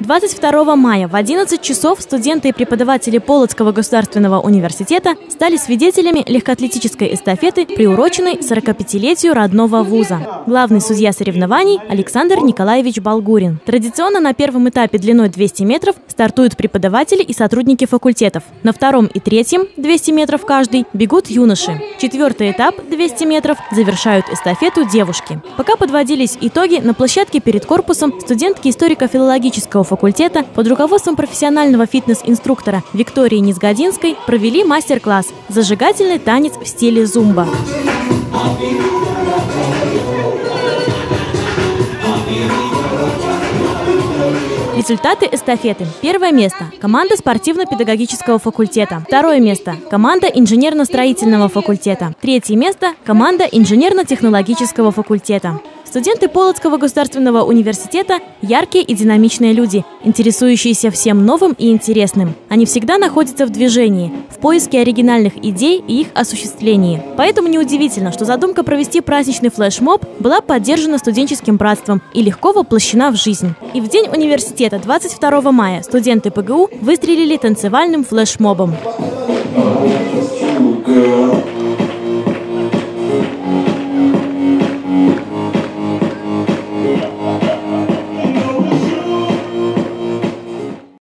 22 мая в 11 часов студенты и преподаватели Полоцкого государственного университета стали свидетелями легкоатлетической эстафеты, приуроченной 45-летию родного вуза. Главный судья соревнований Александр Николаевич Балгурин. Традиционно на первом этапе длиной 200 метров стартуют преподаватели и сотрудники факультетов. На втором и третьем, 200 метров каждый, бегут юноши. Четвертый этап, 200 метров, завершают эстафету девушки. Пока подводились итоги, на площадке перед корпусом студентки историко-филологического факультета под руководством профессионального фитнес-инструктора Виктории Низгодинской провели мастер-класс «Зажигательный танец в стиле зумба». Результаты эстафеты. Первое место – команда спортивно-педагогического факультета. Второе место – команда инженерно-строительного факультета. Третье место – команда инженерно-технологического факультета. Студенты Полоцкого государственного университета – яркие и динамичные люди, интересующиеся всем новым и интересным. Они всегда находятся в движении, в поиске оригинальных идей и их осуществлении. Поэтому неудивительно, что задумка провести праздничный флешмоб была поддержана студенческим братством и легко воплощена в жизнь. И в день университета 22 мая студенты ПГУ выстрелили танцевальным флешмобом.